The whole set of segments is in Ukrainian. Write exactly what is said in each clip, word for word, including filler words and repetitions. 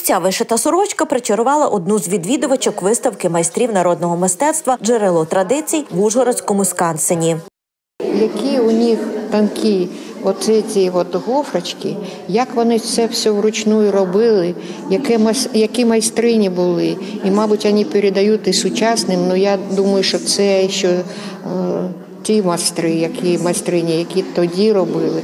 Ця вишита сорочка причарувала одну з відвідувачок виставки майстрів народного мистецтва «Джерело традицій» в Ужгородському Скансені. Які у них тонкі оці ці от гофрочки, як вони це все вручну робили, які, які майстрині були. І, мабуть, вони передають і сучасним, але я думаю, що це ще е, ті майстри, які майстрині, які тоді робили.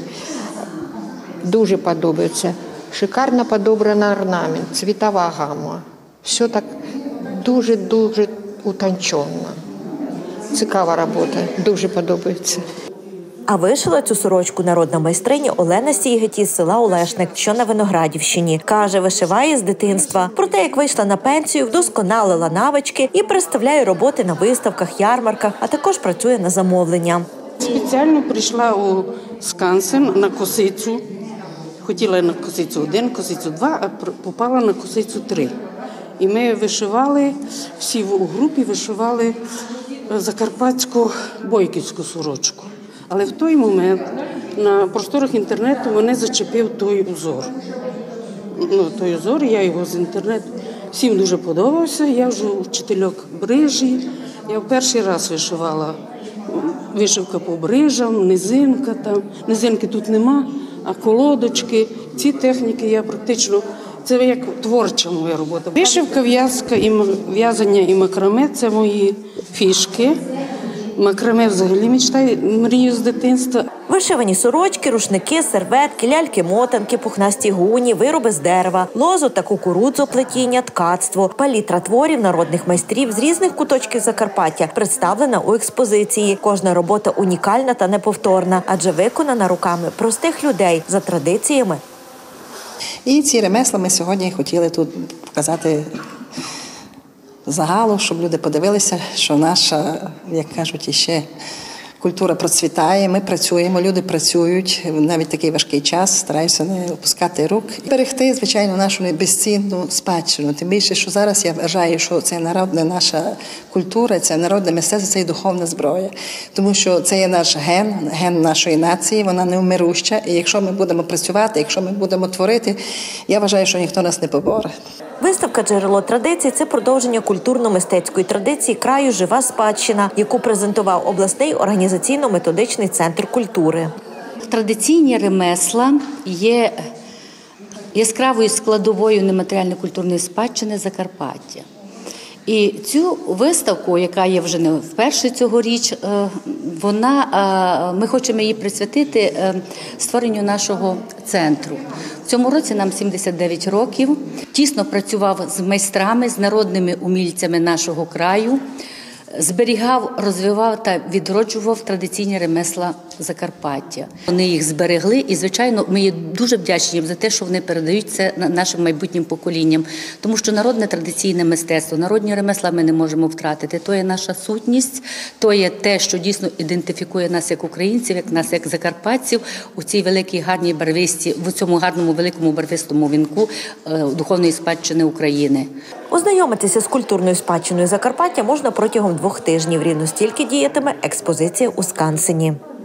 Дуже подобається. Шикарно подобраний орнамент, цвітова гама. Все так дуже-дуже утончено. Цікава робота, дуже подобається. А вишила цю сорочку народна майстриня Олена Сігеті з села Олешник, що на Виноградівщині. Каже, вишиває з дитинства. Проте, як вийшла на пенсію, вдосконалила навички і представляє роботи на виставках, ярмарках, а також працює на замовлення. Спеціально прийшла у Скансен на косицю. Хотіла на косицю один, косицю два, а попала на косицю три. І ми вишивали, всі в групі вишивали закарпатську бойківську сорочку. Але в той момент на просторах інтернету мене зачепив той узор. Ну, той узор, я його з інтернету, всім дуже подобався. Я вже вчительок брижі, я в перший раз вишивала. Вишивка по брижам, низинка там. Низинки тут нема, а колодочки. Ці техніки я практично, це як творча моя робота. Вишивка, в'язка, і в'язання і макраме – це мої фішки. Макраме взагалі мечтаю, мрію з дитинства. Вишивані сорочки, рушники, серветки, ляльки-мотанки, пухнасті гуні, вироби з дерева, лозу та кукурудзоплетіння, ткацтво, палітра творів народних майстрів з різних куточків Закарпаття представлена у експозиції. Кожна робота унікальна та неповторна, адже виконана руками простих людей за традиціями. І ці ремесла ми сьогодні хотіли тут показати загалом, щоб люди подивилися, що наша, як кажуть, іще культура процвітає, ми працюємо, люди працюють, навіть такий важкий час, стараюся не опускати рук. І берегти, звичайно, нашу безцінну спадщину. Тим більше, що зараз я вважаю, що це народна наша культура, це народне мистецтво, це і духовна зброя. Тому що це є наш ген, ген нашої нації, вона невмируща. І якщо ми будемо працювати, якщо ми будемо творити, я вважаю, що ніхто нас не поборе. Виставка «Джерело традицій» – це продовження культурно-мистецької традиції краю «Жива спадщина», яку презентував обласний організаційно-методичний центр культури. Традиційні ремесла є яскравою складовою нематеріально-культурної спадщини Закарпаття. І цю виставку, яка є вже не вперше цьогоріч, вона, ми хочемо її присвятити створенню нашого центру. В цьому році нам сімдесят дев'ять років. Тісно працював з майстрами, з народними умільцями нашого краю, зберігав, розвивав та відроджував традиційні ремесла Закарпаття. Вони їх зберегли і, звичайно, ми є дуже вдячні за те, що вони передають це нашим майбутнім поколінням. Тому що народне традиційне мистецтво, народні ремесла ми не можемо втратити. То є наша сутність, то є те, що дійсно ідентифікує нас як українців, як нас як закарпатців у цій великій гарній барвисті, в цьому гарному великому барвистому вінку духовної спадщини України. Ознайомитися з культурною спадщиною Закарпаття можна протягом двох тижнів. Рівно стільки діятиме експозиція у Скансені.